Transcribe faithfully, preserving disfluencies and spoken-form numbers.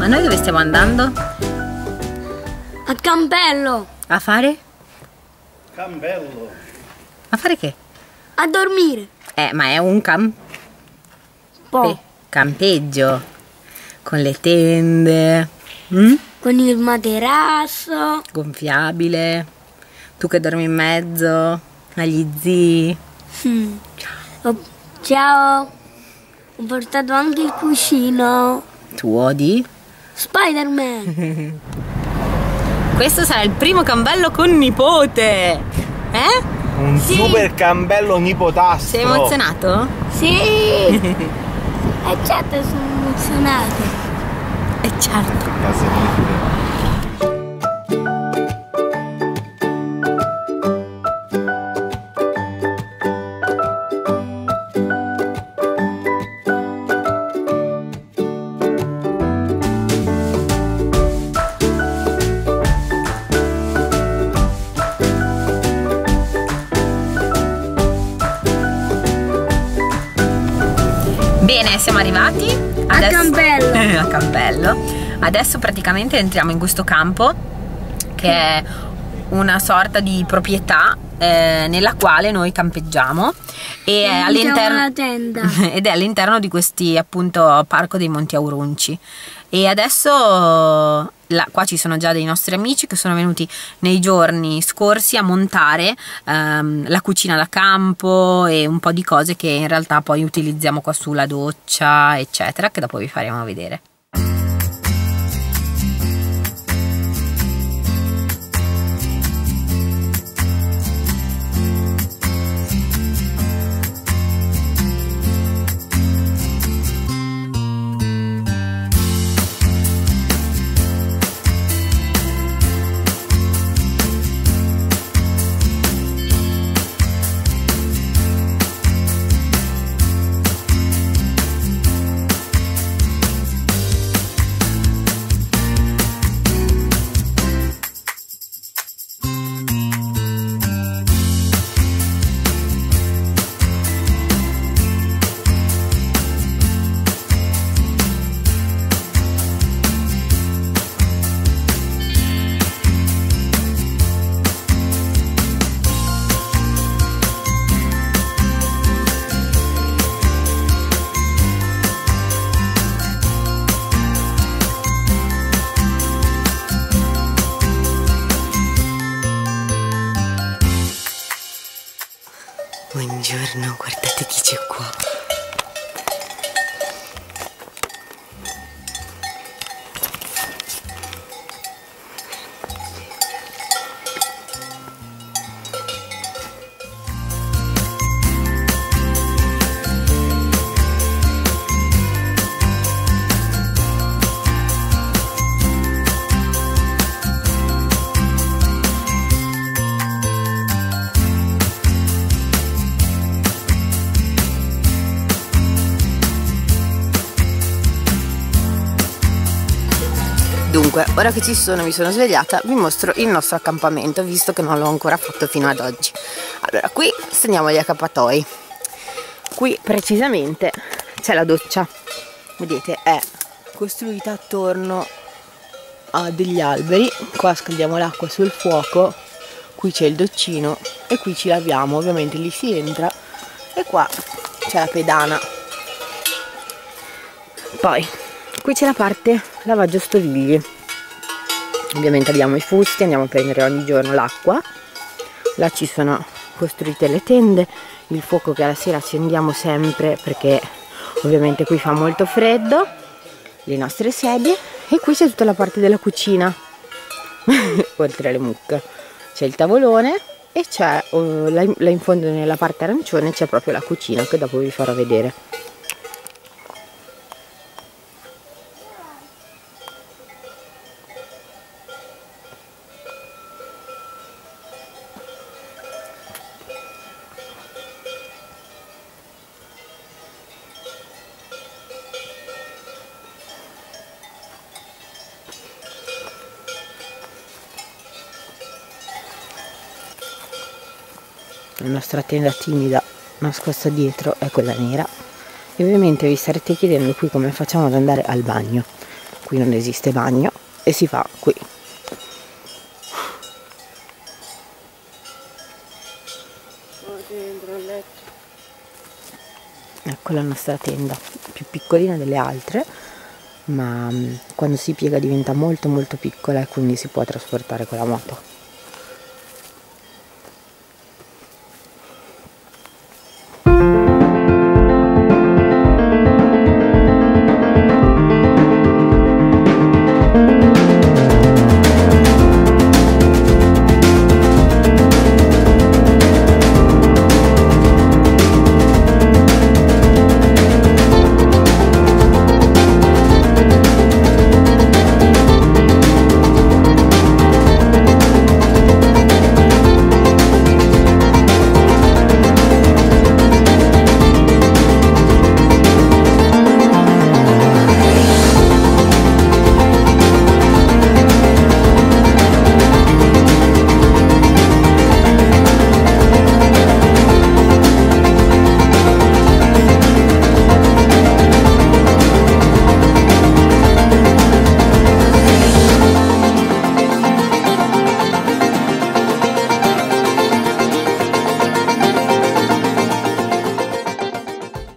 noi dove stiamo andando? A Campello. A fare? Campello. A fare che? A dormire. Eh, ma è un camp... Po'. campeggio. Con le tende. Mm? Con il materasso. Gonfiabile. Tu che dormi in mezzo. Agli zii. Mm. Ciao. Oh, ciao. Ho portato anche il cuscino. Tuo di? Spider-Man. Questo sarà il primo campello con nipote. Eh? Un Sì. super campello nipotastro. Sei emozionato? Sì. E certo sono emozionato. Eh certo. Bene, siamo arrivati A Campello. a Campello. Adesso praticamente entriamo in questo campo che è una sorta di proprietà eh, nella quale noi campeggiamo e è all'interno una tenda. ed è all'interno di questi appunto parco dei Monti Aurunci. E adesso là, qua ci sono già dei nostri amici che sono venuti nei giorni scorsi a montare ehm, la cucina da campo e un po' di cose che in realtà poi utilizziamo qua su, la doccia eccetera, che dopo vi faremo vedere. Buongiorno, guardate chi c'è qua. Dunque, ora che ci sono, mi sono svegliata, vi mostro il nostro accampamento, visto che non l'ho ancora fatto fino ad oggi. Allora, qui stendiamo gli accappatoi. Qui precisamente c'è la doccia. Vedete, è costruita attorno a degli alberi. Qua scaldiamo l'acqua sul fuoco. Qui c'è il doccino e qui ci laviamo, ovviamente lì si entra. E qua c'è la pedana. Poi qui c'è la parte lavaggio stoviglie. Ovviamente abbiamo i fusti, andiamo a prendere ogni giorno l'acqua. Là ci sono costruite le tende, il fuoco che alla sera accendiamo sempre perché ovviamente qui fa molto freddo, le nostre sedie, e qui c'è tutta la parte della cucina oltre alle mucche. C'è il tavolone e c'è uh, là in fondo nella parte arancione c'è proprio la cucina che dopo vi farò vedere. La nostra tenda timida nascosta dietro è quella nera e ovviamente vi starete chiedendo qui come facciamo ad andare al bagno. qui non esiste bagno e si fa qui. Ecco la nostra tenda, più piccolina delle altre, ma quando si piega diventa molto molto piccola e quindi si può trasportare con la moto.